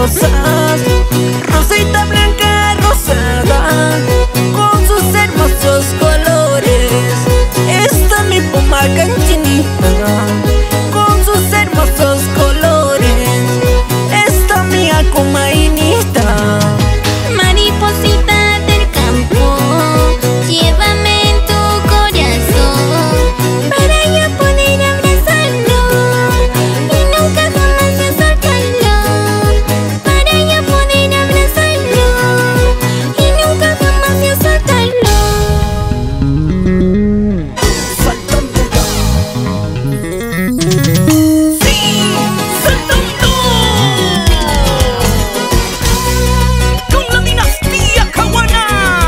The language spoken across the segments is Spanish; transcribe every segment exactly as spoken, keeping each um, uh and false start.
rosas, rosita blanca rosada, con sus hermosos colores. Esta mi puma canchinita, con sus hermosos colores. Esta mi acumainita. Mariposita del campo, llévame en tu corazón para yo poder abrazarlo y nunca jamás yo soltarlo. Para yo poder abrazarlo y nunca jamás yo soltarlo. Saltando. Sí, saltando. Con la dinastía Caguaná.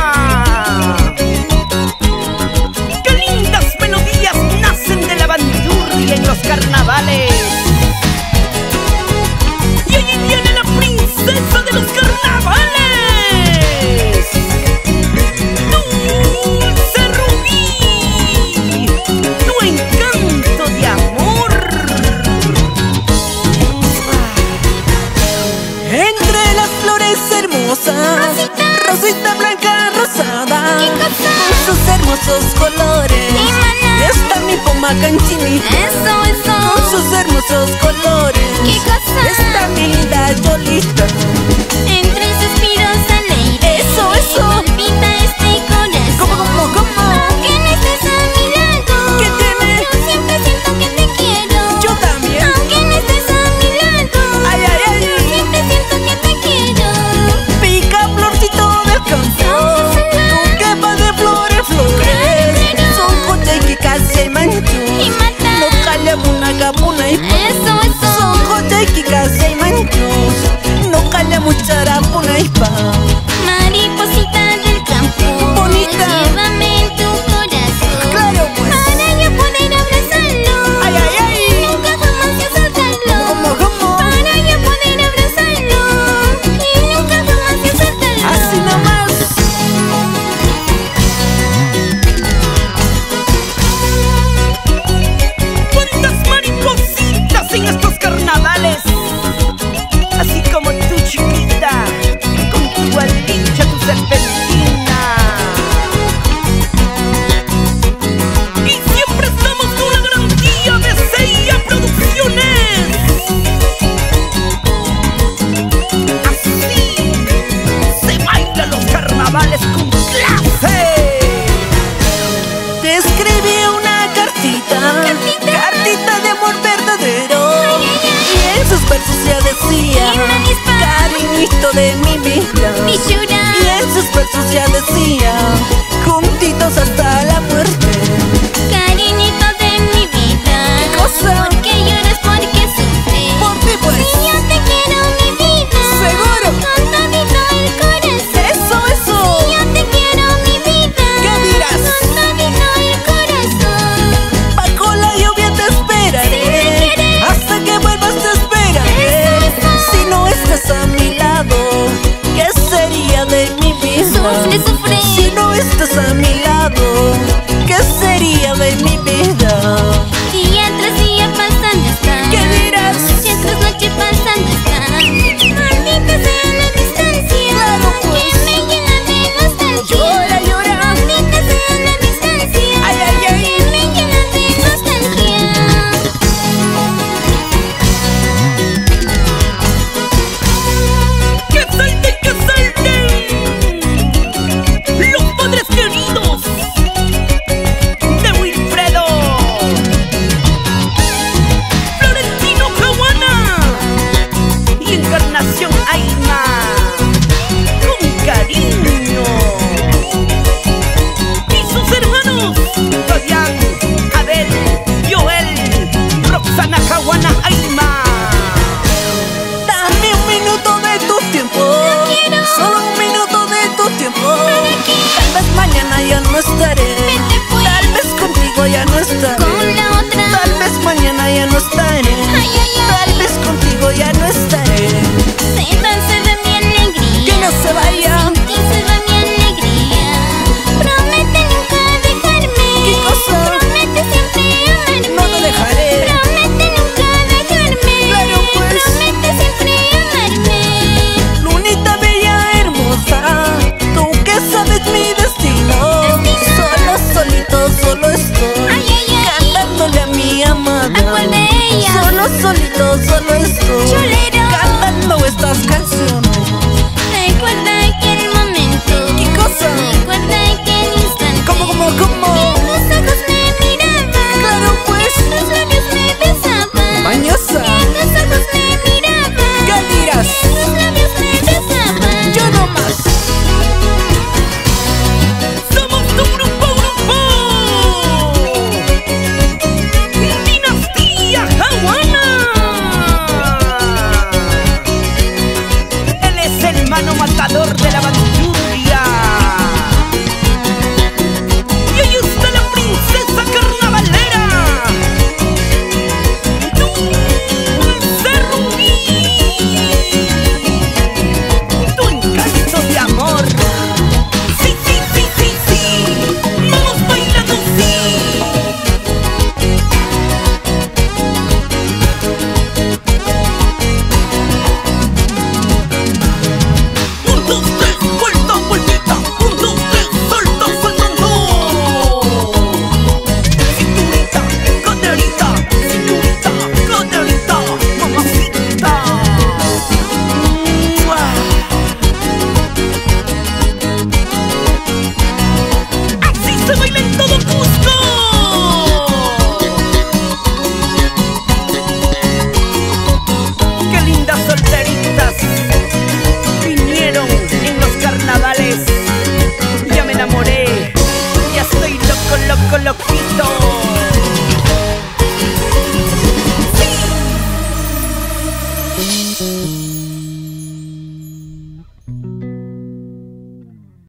Qué lindas melodías nacen de la bandurria en los carnavales. Y allí viene la princesa de los carnavales, Dulce Rubí, tu encanto de amor. Entre las flores hermosas, Rosita. rosita blanca rosada, ¿Qué cosa? con sus hermosos colores. Sí, maná. Esta mi poma canchinita, Eso, eso. con sus hermosos colores. ¿Qué cosa? Esta mi linda Yolita. Entre suspiros alegres, Eso, eso. palpita este corazón. ¿Cómo, cómo, cómo? Aunque no estés a mi lado, ¿Qué tiene? yo siempre siento que te quiero. Yo también. Aunque no estés a mi lado, Ay, ay, ay. yo siempre siento que te quiero. Pica florcito del campo, con quema de flores, flores. Son coches que casi mancho. Y mata. No calla una capuna y Eso, eso. son coches que casi manchos. No calla mucha rapuna y pa. Mariposita del campo, Bonita. llévame en tu corazón. Claro, pues. Para yo poder abrazarlo. Ay, ay, ay. Y nunca jamás yo soltarlo. ¿Cómo, cómo? Para yo poder abrazarlo y nunca jamás yo soltarlo. Así nomás. ¿Cuántas maripositas en estos carnavales? Así como tú, chiquita, con tu alita, tu serpentina. Y siempre estamos con la garantía de Seiya Producciones. Así se bailan los carnavales con clase. Te escribí una cartita, cartita de amor verdadero. Y en sus versos ya decía, cariñito de mi vida. Mi chura. Y en sus versos ya decía, juntitos hasta la muerte. Cariñito de mi vida. ¿Qué cosa? Porque lloras, porque sufres. ¿Por qué, pues? Si yo te quiero, mi vida. ¿Seguro? Con todito el corazón. Eso, eso. Si yo te quiero, mi vida. ¿Qué dirás? Con todito el corazón. Bajo la lluvia te esperaré. Si me quieres. Hasta que vuelvas te esperaré. Eso, eso. Si no estás a mi lado, ¿qué sería de mi vida? Sufre, sufre. Si no estás a mi lado. Yo solito solo estoy Cholero. cantando estas canciones. Recuerda aquel momento. ¿Qué cosa? Recuerda aquel instante. ¿Cómo, cómo, cómo? En tus ojos me miraban. Claro pues. En tus labios me besaban. Mañosa. En tus ojos me miraban. ¿Qué dirás? En tus labios me besaban. Yo no más. ¡Somos tu grupo, grupo! ¡Dinastía Hawaiana! Él es el mano matador de la bandurria. Y ahí está la princesa carnavalera. Dulce Rubí. Tu encanto de amor. Sí, sí, sí, sí, sí. Vamos bailando, sí. Un, dos, tres, vuelta, vueltita. Un, dos, tres, salta, saltando. Cinturita, caderita, cinturita, caderita, mamacita. ¡Mua! ¡Así se baila en todo Cusco! ¡Qué lindas solteritas vinieron en los carnavales! Ya me enamoré, ya estoy loco, loco, loquito. Sí.